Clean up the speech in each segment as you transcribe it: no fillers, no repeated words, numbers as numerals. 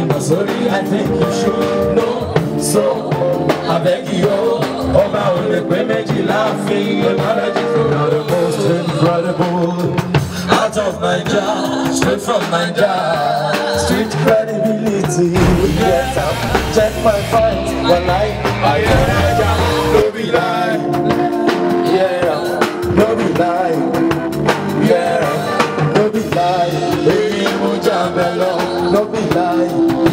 sorry, I think you should know. So I beg you, about the women laughing, the knowledge is the most incredible. Out of Nigeria, straight from Nigeria, street credibility. Yes, check my fight, one night, no be lie, yeah, no be lie, yeah, no be lie, no be lie,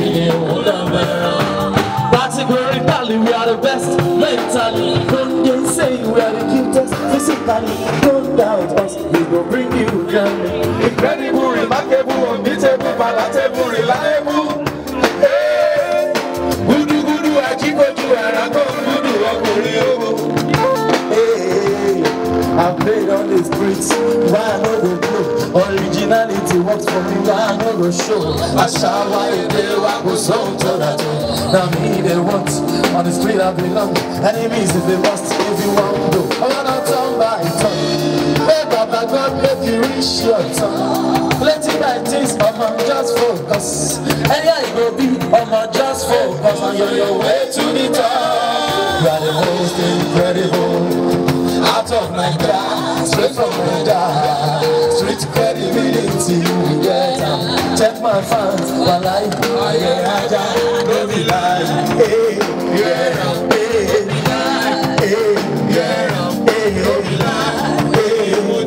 practically we are the best, mentally, don't you say we are the cutest, physically, don't doubt us, we will bring you journey. Incredible, remarkable, unbeatable, palatable, reliable. Hey, gudu, ajiboju, arago, gudu, okoriobo. Hey, I've played on the streets, why I know the blue. Originality works for me, why I know the show. I shall why they walk with so to that. Now me they want, on the street I belong. Enemies if they must, if you want to. I wanna turn by turn. Hey Baba God make you reach your turn. Plenty like this, just focus. Anyhow you go be, just focus. And you're your way to the top. You are the most incredible. Out of my class, straight from the dark. Street credibility, yeah. Check my fans, my life, yeah, no be lie, hey, yeah, hey, hey, yeah, hey, no be lie, hey,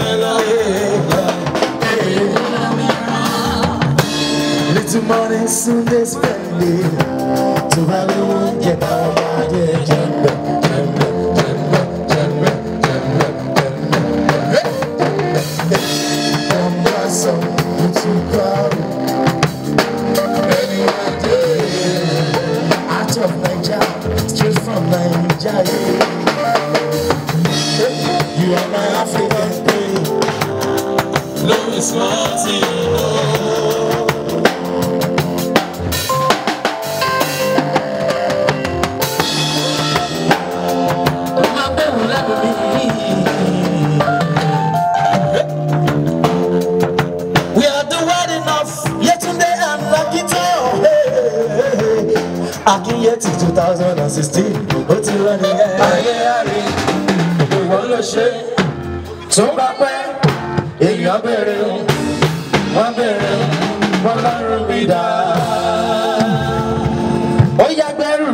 yeah, little money soon they spend it, to have you won't get out of my head, out of Nigeria, straight from Nigeria. You are my African baby. Louis Martin. I can get to 2016. What's it running at? I want to share. So back if you're better, one better, one better. Oh, yeah, better.